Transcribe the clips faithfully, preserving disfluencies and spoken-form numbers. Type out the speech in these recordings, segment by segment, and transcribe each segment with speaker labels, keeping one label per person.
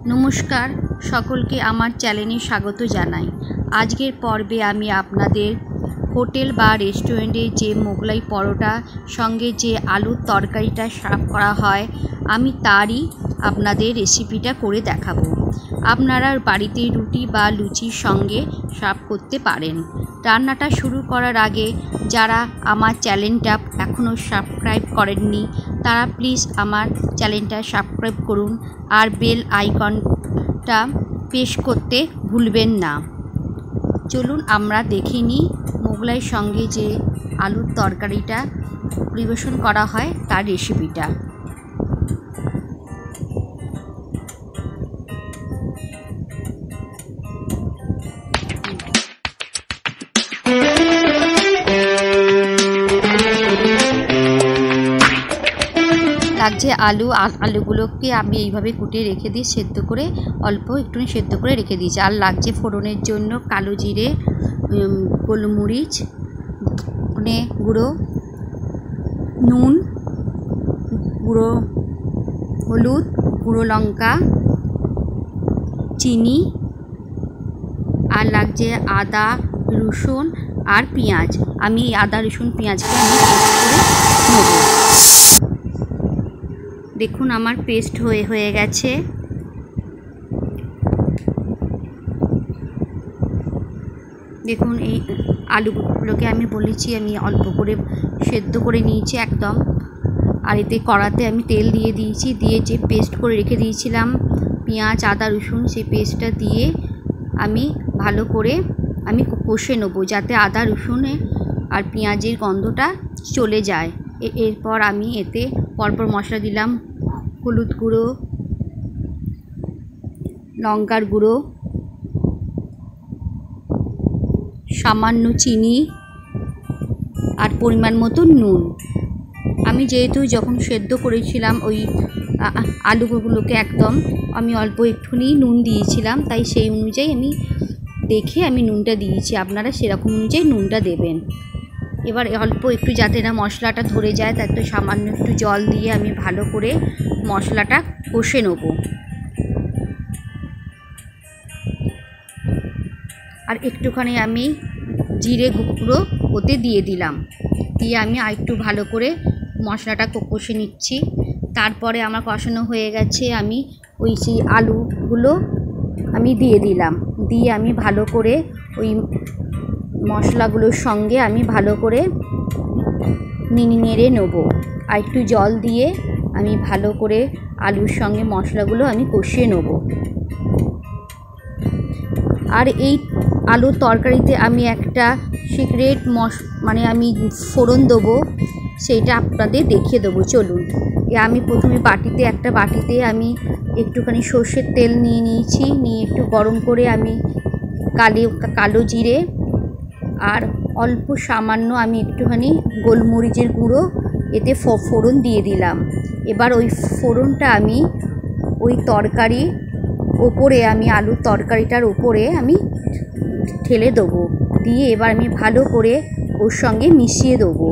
Speaker 1: নমস্কার, সকলকে আমার চ্যানেলে স্বাগত জানাই। আজকের পর্বে আমি আপনাদের হোটেল বা রেস্টুরেন্টে যে মোগলাই পরোটা সঙ্গে যে আলুর তরকারিটা সার্ভ করা হয়, আমি তারই আপনাদের রেসিপিটা করে দেখাবো। আপনারা বাড়িতে রুটি বা লুচির সঙ্গে সার্ভ করতে পারেন। রান্নাটা শুরু করার আগে যারা আমার চ্যানেলটা এখনও সাবস্ক্রাইব করেননি তারা প্লিজ আমার চ্যানেলটা সাবস্ক্রাইব করুন আর বেল আইকনটা প্রেস করতে ভুলবেন না। চলুন আমরা দেখে নিই মোগলাইয়ের সঙ্গে যে আলুর তরকারিটা পরিবেশন করা হয় তার রেসিপিটা। লাগছে আলু আলুগুলোকে আমি এইভাবে কুটে রেখে দিই, সেদ্ধ করে অল্প একটু সেদ্ধ করে রেখে দিয়েছি। আর লাগছে ফোড়নের জন্য কালো জিরে, গোলমরিচ, ধনে গুঁড়ো, নুন, গুঁড়ো হলুদ, গুঁড়ো লঙ্কা, চিনি, আর লাগছে আদা রসুন আর পেঁয়াজ। আমি আদা রসুন পেঁয়াজকে আমি পেস্ট করে নেব। দেখুন আমার পেস্ট হয়ে হয়ে গেছে। দেখুন এই আলুগুলোকে আমি বলেছি আমি অল্প করে সেদ্ধ করে নিয়েছি একদম। আর এতে কড়াতে আমি তেল দিয়ে দিয়েছি, দিয়ে যে পেস্ট করে রেখে দিয়েছিলাম পেঁয়াজ আদা রসুন, সেই পেস্টটা দিয়ে আমি ভালো করে আমি কষে নেবো যাতে আদা রসুনে আর পেঁয়াজের গন্ধটা চলে যায়। এরপর আমি এতে পরপর মশলা দিলাম হলুদ গুঁড়ো, লঙ্কার গুঁড়ো, সামান্য চিনি আর পরিমাণ মতো নুন। আমি যেহেতু যখন সেদ্ধ করেছিলাম ওই আলুগুলোকে একদম আমি অল্প একটুখানি নুন দিয়েছিলাম, তাই সেই অনুযায়ী আমি দেখে আমি নুনটা দিয়েছি। আপনারা সেরকম অনুযায়ী নুনটা দেবেন। এবার অল্প একটু যাতে না মশলাটা ধরে যায় তার তো সামান্য একটু জল দিয়ে আমি ভালো করে মশলাটা কষে নেব। আর একটুখানি আমি জিরে গুঁড়ো ওতে দিয়ে দিলাম, দিয়ে আমি আর একটু ভালো করে মশলাটা কষে নিচ্ছি। তারপরে আমার কষানো হয়ে গেছে, আমি ওই সেই আলুগুলো আমি দিয়ে দিলাম, দিয়ে আমি ভালো করে ওই মশলাগুলোর সঙ্গে আমি ভালো করে নেড়ে নেড়ে নেব। আর একটু জল দিয়ে আমি ভালো করে আলুর সঙ্গে মশলাগুলো আমি কষিয়ে নেব। আর এই আলুর তরকারিতে আমি একটা সিক্রেট মশ মানে আমি ফোড়ন দেবো, সেইটা আপনাদের দেখিয়ে দেবো। চলুন, আমি প্রথমে বাটিতে একটা বাটিতে আমি একটুখানি সর্ষের তেল নিয়ে নিয়েছি, নিয়ে একটু গরম করে আমি কালো কালো জিরে আর অল্প সামান্য আমি একটুখানি গোলমরিচের গুঁড়ো এতে ফোড়ন দিয়ে দিলাম। এবার ওই ফোড়নটা আমি ওই তরকারি ওপরে আমি আলুর তরকারিটার ওপরে আমি ঢেলে দেবো, দিয়ে এবার আমি ভালো করে ওর সঙ্গে মিশিয়ে দেবো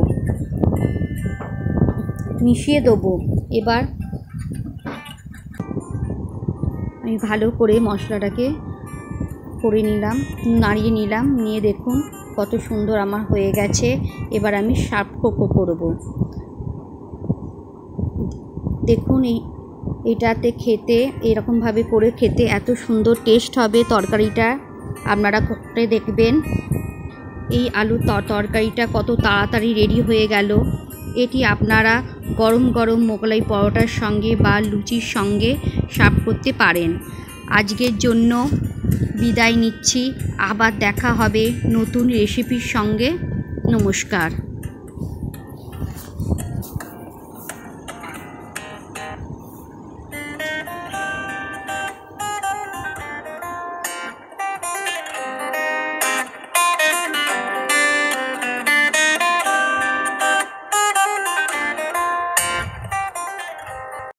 Speaker 1: মিশিয়ে দেবো এবার আমি ভালো করে মশলাটাকে করে নিলাম, নাড়িয়ে নিলাম, নিয়ে দেখুন কত সুন্দর আমার হয়ে গেছে। এবার আমি সার্ভ করব। দেখুন এই এটাতে খেতে এরকমভাবে করে খেতে এত সুন্দর টেস্ট হবে তরকারিটা, আপনারা করে দেখবেন। এই আলু তরকারিটা কত তাড়াতাড়ি রেডি হয়ে গেল। এটি আপনারা গরম গরম মোগলাই পরোটার সঙ্গে বা লুচির সঙ্গে সার্ভ করতে পারেন। আজকের জন্য বিদায় নিচ্ছি, আবার দেখা হবে নতুন রেসিপির সঙ্গে। নমস্কার।